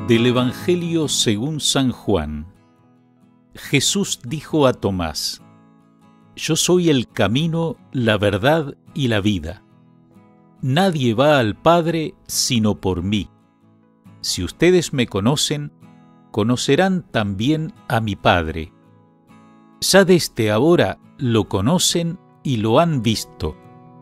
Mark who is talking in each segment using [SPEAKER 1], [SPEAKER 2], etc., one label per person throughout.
[SPEAKER 1] Del Evangelio según San Juan. Jesús dijo a Tomás: Yo soy el camino, la verdad y la vida. Nadie va al Padre sino por mí. Si ustedes me conocen, conocerán también a mi Padre. Ya desde ahora lo conocen y lo han visto.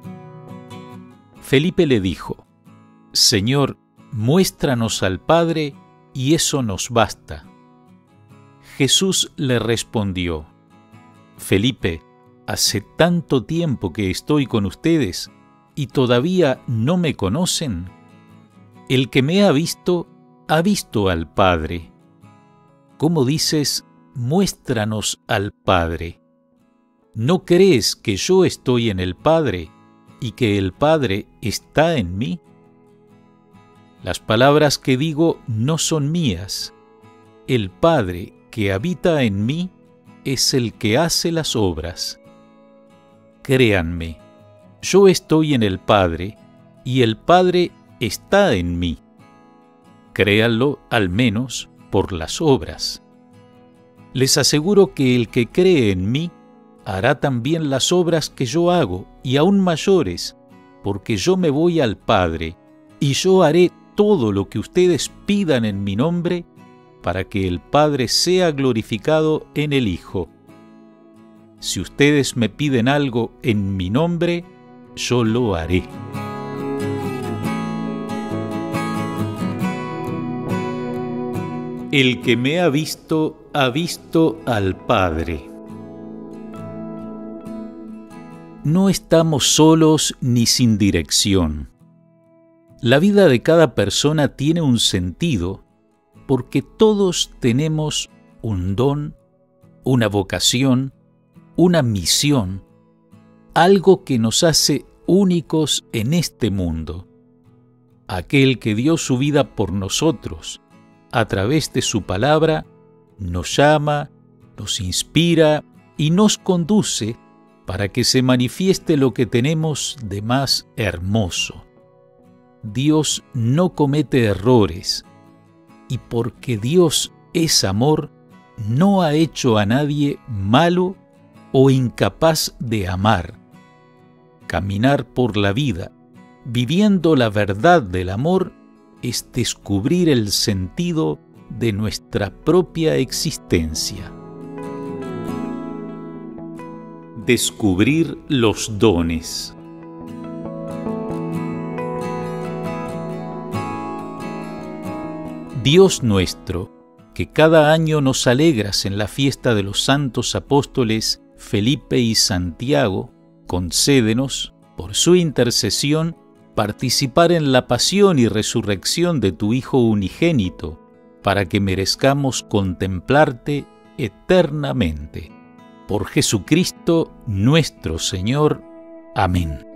[SPEAKER 1] Felipe le dijo: Señor, muéstranos al Padre y eso nos basta. Jesús le respondió: Felipe, hace tanto tiempo que estoy con ustedes y todavía no me conocen. El que me ha visto al Padre. ¿Cómo dices, muéstranos al Padre? ¿No crees que yo estoy en el Padre y que el Padre está en mí? Las palabras que digo no son mías. El Padre que habita en mí es el que hace las obras. Créanme, yo estoy en el Padre y el Padre está en mí. Créanlo al menos por las obras. Les aseguro que el que cree en mí hará también las obras que yo hago y aún mayores, porque yo me voy al Padre y yo haré todo lo que ustedes pidan en mi nombre para que el Padre sea glorificado en el Hijo. Si ustedes me piden algo en mi nombre, yo lo haré. El que me ha visto al Padre. No estamos solos ni sin dirección. La vida de cada persona tiene un sentido porque todos tenemos un don, una vocación, una misión, algo que nos hace únicos en este mundo. Aquel que dio su vida por nosotros, a través de su palabra, nos llama, nos inspira y nos conduce para que se manifieste lo que tenemos de más hermoso. Dios no comete errores, y porque Dios es amor, no ha hecho a nadie malo o incapaz de amar. Caminar por la vida, viviendo la verdad del amor, es descubrir el sentido de nuestra propia existencia. Descubrir los dones. Dios nuestro, que cada año nos alegras en la fiesta de los santos apóstoles Felipe y Santiago, concédenos, por su intercesión, participar en la pasión y resurrección de tu Hijo unigénito, para que merezcamos contemplarte eternamente. Por Jesucristo nuestro Señor. Amén.